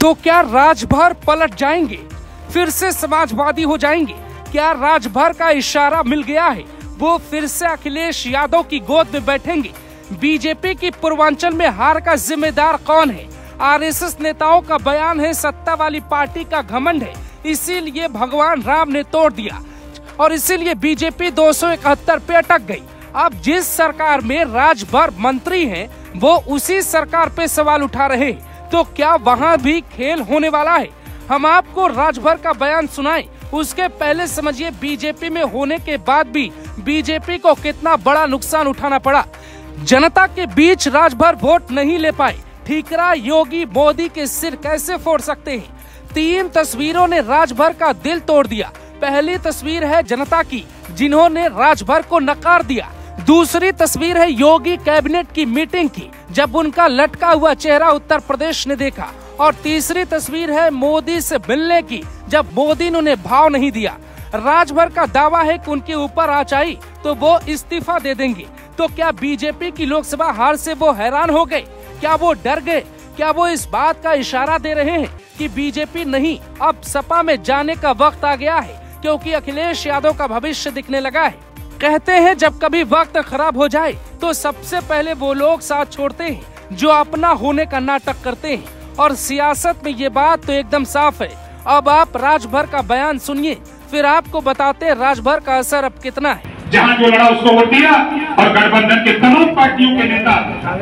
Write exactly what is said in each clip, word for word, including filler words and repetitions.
तो क्या राजभर पलट जाएंगे, फिर से समाजवादी हो जाएंगे? क्या राजभर का इशारा मिल गया है, वो फिर से अखिलेश यादव की गोद में बैठेंगे? बीजेपी की पूर्वांचल में हार का जिम्मेदार कौन है? आरएसएस नेताओं का बयान है सत्ता वाली पार्टी का घमंड है, इसीलिए भगवान राम ने तोड़ दिया और इसीलिए बीजेपी दो सौ इकहत्तर पे अटक गई। अब जिस सरकार में राजभर मंत्री हैं, वो उसी सरकार पे सवाल उठा रहे हैं, तो क्या वहाँ भी खेल होने वाला है? हम आपको राजभर का बयान सुनाएं, उसके पहले समझिए बीजेपी में होने के बाद भी बीजेपी को कितना बड़ा नुकसान उठाना पड़ा। जनता के बीच राजभर वोट नहीं ले पाए, ठीकरा योगी मोदी के सिर कैसे फोड़ सकते हैं? तीन तस्वीरों ने राजभर का दिल तोड़ दिया। पहली तस्वीर है जनता की, जिन्होंने राजभर को नकार दिया। दूसरी तस्वीर है योगी कैबिनेट की मीटिंग की, जब उनका लटका हुआ चेहरा उत्तर प्रदेश ने देखा। और तीसरी तस्वीर है मोदी से मिलने की, जब मोदी ने उन्हें भाव नहीं दिया। राजभर का दावा है कि उनके ऊपर आँच आई तो वो इस्तीफा दे देंगे। तो क्या बीजेपी की लोकसभा हार से वो हैरान हो गए? क्या वो डर गए? क्या वो इस बात का इशारा दे रहे हैं कि बीजेपी नहीं, अब सपा में जाने का वक्त आ गया है, क्योंकि अखिलेश यादव का भविष्य दिखने लगा है? कहते हैं जब कभी वक्त खराब हो जाए तो सबसे पहले वो लोग साथ छोड़ते हैं जो अपना होने का नाटक करते हैं, और सियासत में ये बात तो एकदम साफ है। अब आप राजभर का बयान सुनिए, फिर आपको बताते हैं राजभर का असर अब कितना है। जहां जो लड़ा उसको वोट दिया, और गठबंधन के तमाम पार्टियों के नेता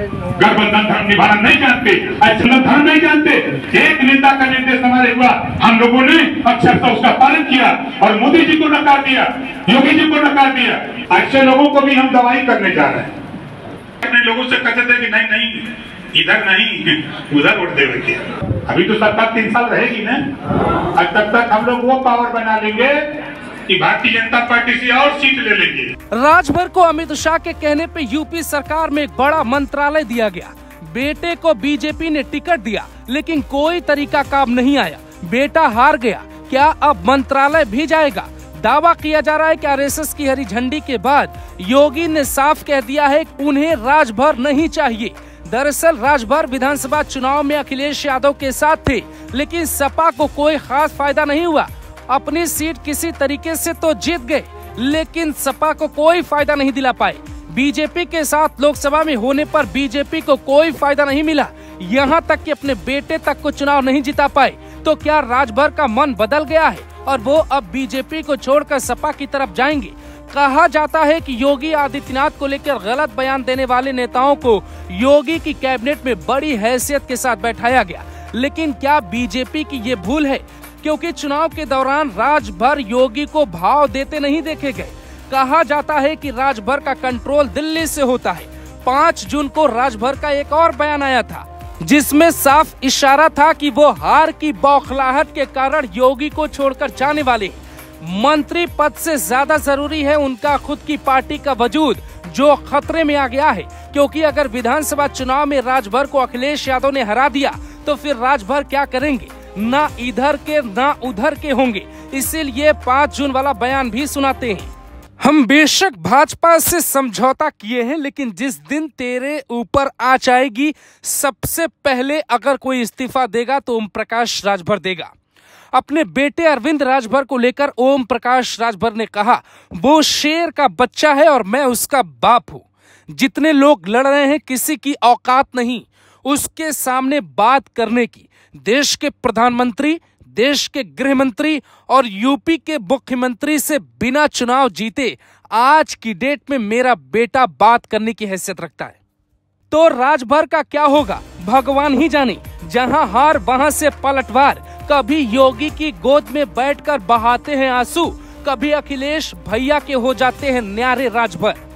गठबंधन धर्म निभाना नहीं जानते, ऐसा धर्म नहीं जानते। एक नेता का निर्देश हमारे हुआ, हम लोगों ने अक्षरशः उसका पालन किया और मोदी जी को नकार दिया, योगी जी को नकार दिया। ऐसे लोगों को भी हम दवाई करने जा रहे हैं। अपने लोगों से कहते थे कि नहीं नहीं इधर नहीं उधर वोट देवे के। अभी तो सरकार तीन साल रहेगी ना, और तब तक हम लोग वो पावर बना लेंगे कि भारतीय जनता पार्टी से और सीट ले लेंगे। राजभर को अमित शाह के कहने पे यूपी सरकार में एक बड़ा मंत्रालय दिया गया। बेटे को बीजेपी ने टिकट दिया, लेकिन कोई तरीका काम नहीं आया, बेटा हार गया। क्या अब मंत्रालय भी जाएगा? दावा किया जा रहा है कि आरएसएस की हरी झंडी के बाद योगी ने साफ कह दिया है कि उन्हें राजभर नहीं चाहिए। दरअसल राजभर विधानसभा चुनाव में अखिलेश यादव के साथ थे, लेकिन सपा को कोई खास फायदा नहीं हुआ। अपनी सीट किसी तरीके से तो जीत गए, लेकिन सपा को कोई फायदा नहीं दिला पाए। बीजेपी के साथ लोकसभा में होने पर बीजेपी को कोई फायदा नहीं मिला, यहाँ तक कि अपने बेटे तक को चुनाव नहीं जिता पाए। तो क्या राजभर का मन बदल गया है और वो अब बीजेपी को छोड़कर सपा की तरफ जाएंगे? कहा जाता है कि योगी आदित्यनाथ को लेकर गलत बयान देने वाले नेताओं को योगी की कैबिनेट में बड़ी हैसियत के साथ बैठाया गया। लेकिन क्या बीजेपी की ये भूल है? क्योंकि चुनाव के दौरान राजभर योगी को भाव देते नहीं देखे गए। कहा जाता है कि राजभर का कंट्रोल दिल्ली से होता है। पाँच जून को राजभर का एक और बयान आया था, जिसमें साफ इशारा था कि वो हार की बौखलाहट के कारण योगी को छोड़कर जाने वाले हैं। मंत्री पद से ज्यादा जरूरी है उनका खुद की पार्टी का वजूद, जो खतरे में आ गया है। क्योंकि अगर विधानसभा चुनाव में राजभर को अखिलेश यादव ने हरा दिया तो फिर राजभर क्या करेंगे? ना इधर के ना उधर के होंगे। इसीलिए पाँच जून वाला बयान भी सुनाते हैं। हम बेशक भाजपा से समझौता किए हैं, लेकिन जिस दिन तेरे ऊपर आँच आएगी, सबसे पहले अगर कोई इस्तीफा देगा तो ओम प्रकाश राजभर देगा। अपने बेटे अरविंद राजभर को लेकर ओम प्रकाश राजभर ने कहा, वो शेर का बच्चा है और मैं उसका बाप हूँ। जितने लोग लड़ रहे हैं, किसी की औकात नहीं उसके सामने बात करने की। देश के प्रधानमंत्री, देश के गृह मंत्री और यूपी के मुख्यमंत्री से बिना चुनाव जीते आज की डेट में मेरा बेटा बात करने की हैसियत रखता है। तो राजभर का क्या होगा भगवान ही जाने। जहां हार वहां से पलटवार। कभी योगी की गोद में बैठकर बहाते हैं आंसू, कभी अखिलेश भैया के हो जाते हैं न्यारे राजभर।